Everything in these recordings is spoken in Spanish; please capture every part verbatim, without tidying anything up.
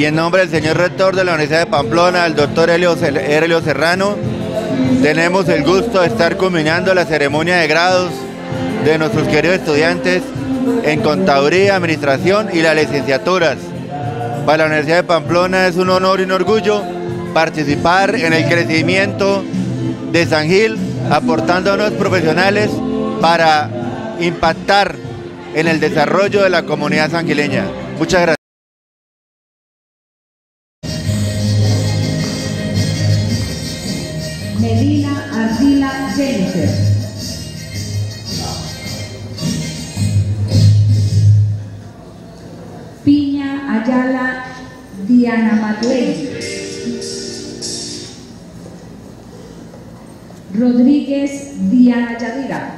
y en nombre del señor rector de la Universidad de Pamplona, el doctor Helio Serrano, tenemos el gusto de estar culminando la ceremonia de grados de nuestros queridos estudiantes en Contaduría, Administración y las licenciaturas. Para la Universidad de Pamplona es un honor y un orgullo participar en el crecimiento de San Gil, aportando a nuevos profesionales para impactar en el desarrollo de la comunidad sangileña. Muchas gracias. Medina Ardila Jennifer. Piña Ayala Diana Madeleine. Rodríguez Diana Yadira.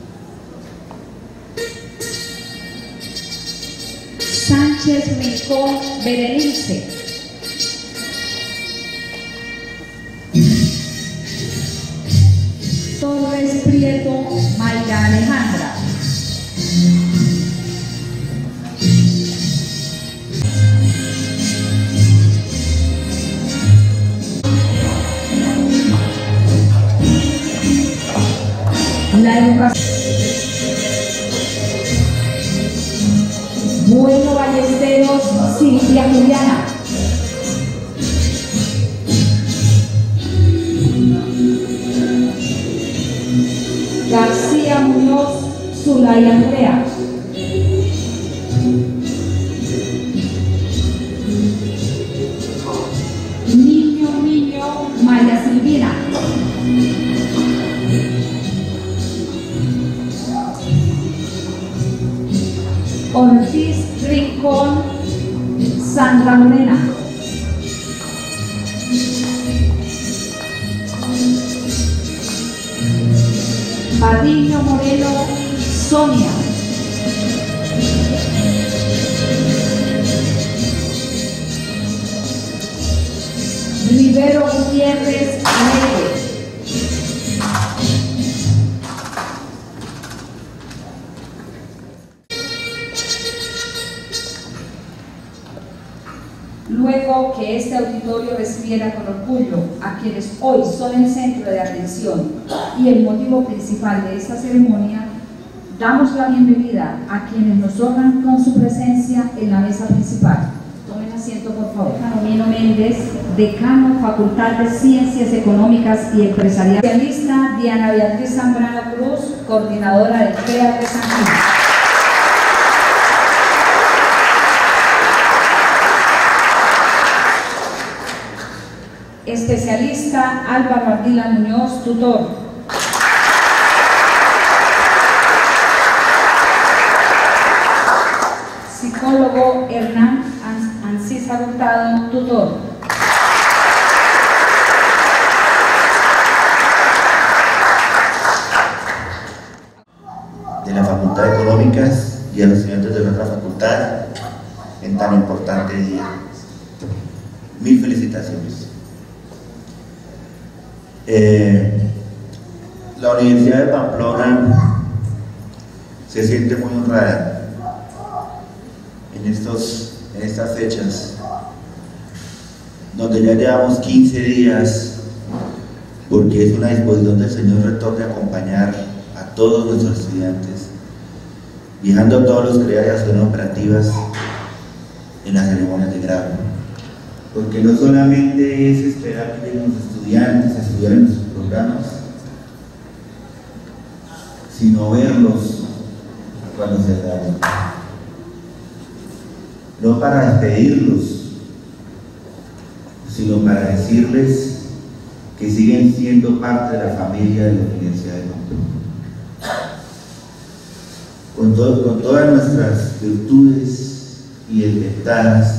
Sánchez Rincón Berenice. Torres Prieto Mayra Alejandra. La educación. Bueno Ballesteros Silvia Juliana. García Muñoz Zulay Andrea. Niño Niño Maya Silvina. Ortiz Rincón Sandra Morena. Patiño Moreno Sonia. Rivero Gutiérrez Alegre. Luego que este auditorio recibiera con orgullo a quienes hoy son el centro de atención y el motivo principal de esta ceremonia, damos la bienvenida a quienes nos honran con su presencia en la mesa principal. Tomen asiento, por favor. Janomino Méndez, decano, Facultad de Ciencias Económicas y Empresariales. Especialista Diana Beatriz Zambrano Cruz, coordinadora del P E A de San Gil. Especialista Álvaro Ardila Muñoz, tutor. Psicólogo Hernán Ancisa Hurtado, tutor. De la Facultad de Económicas y a los estudiantes de nuestra facultad en tan importante día. Mil felicitaciones. Eh, la Universidad de Pamplona se siente muy honrada en, estos, en estas fechas, donde ya llevamos quince días, porque es una disposición del señor rector de acompañar a todos nuestros estudiantes, viajando a todos los que ya son operativas en las ceremonias de grado. Porque no solamente es esperar que lleguen los estudiantes a estudiar en nuestros programas, sino verlos cuando se gradúen. No para despedirlos, sino para decirles que siguen siendo parte de la familia de la Universidad de Pamplona. Con, todo, con todas nuestras virtudes y desventajas,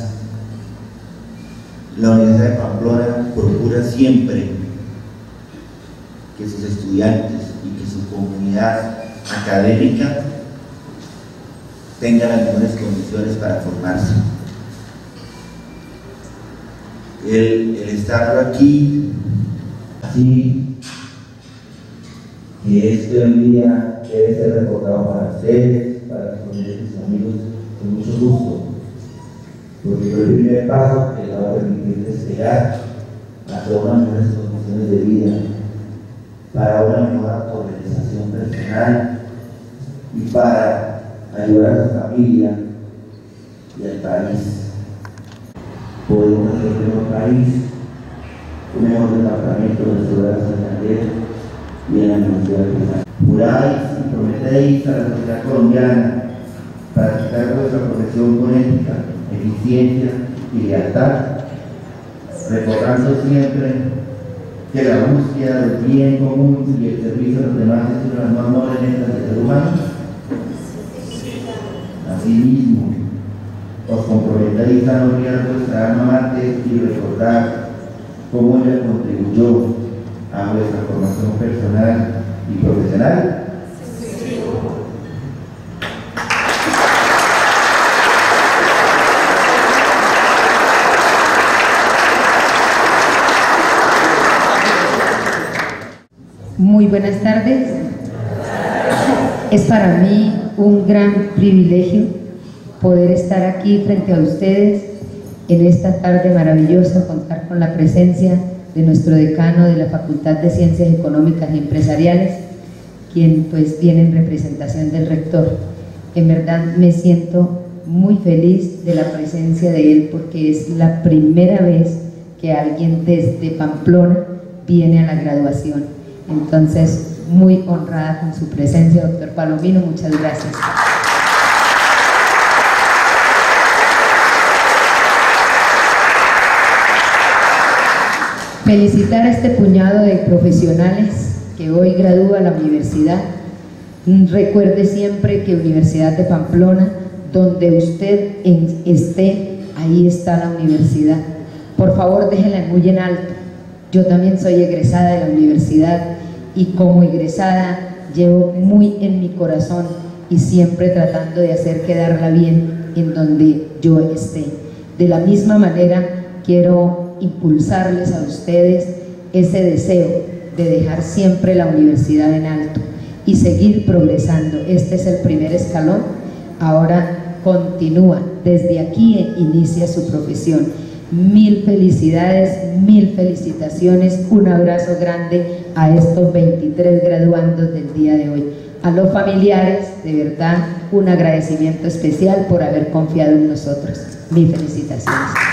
la Universidad de Pamplona procura siempre que sus estudiantes y que su comunidad académica tengan las mejores condiciones para formarse. El, el estar aquí, así, que este día debe ser recordado. recordado para ustedes, para sus familiares y amigos, con mucho gusto. porque fue el primer paso que le va a permitir despegar hacia unas mejores condiciones de vida, para una mejor autorrealización personal y para ayudar a su familia y al país. Podemos hacer un mejor país, un mejor departamento de seguridad sanitaria y en la Universidad de Pesaro. Juráis y prometéis a la sociedad colombiana practicar vuestra profesión con ética, eficiencia y lealtad, recordando siempre que la búsqueda del bien común y el servicio a los demás es una de las más nobles metas del ser humano. Asimismo, os comprometéis a no olvidar vuestra alma mater y recordar cómo ella contribuyó a vuestra formación personal y profesional. Muy buenas tardes. Es para mí un gran privilegio poder estar aquí frente a ustedes en esta tarde maravillosa, contar con la presencia de nuestro decano de la Facultad de Ciencias Económicas y Empresariales, quien pues viene en representación del rector. En verdad me siento muy feliz de la presencia de él, porque es la primera vez que alguien desde Pamplona viene a la graduación. Entonces, muy honrada con su presencia, doctor Palomino, muchas gracias. Felicitar a este puñado de profesionales que hoy gradúa la universidad. Recuerde siempre que Universidad de Pamplona, donde usted esté, ahí está la universidad. Por favor, déjenla muy en alto. Yo también soy egresada de la universidad y como egresada llevo muy en mi corazón y siempre tratando de hacer quedarla bien en donde yo esté. De la misma manera, quiero impulsarles a ustedes ese deseo de dejar siempre la universidad en alto y seguir progresando. Este es el primer escalón, ahora continúa, desde aquí inicia su profesión. Mil felicidades, mil felicitaciones, un abrazo grande a estos veintitrés graduandos del día de hoy. A los familiares, de verdad, un agradecimiento especial por haber confiado en nosotros. Mil felicitaciones.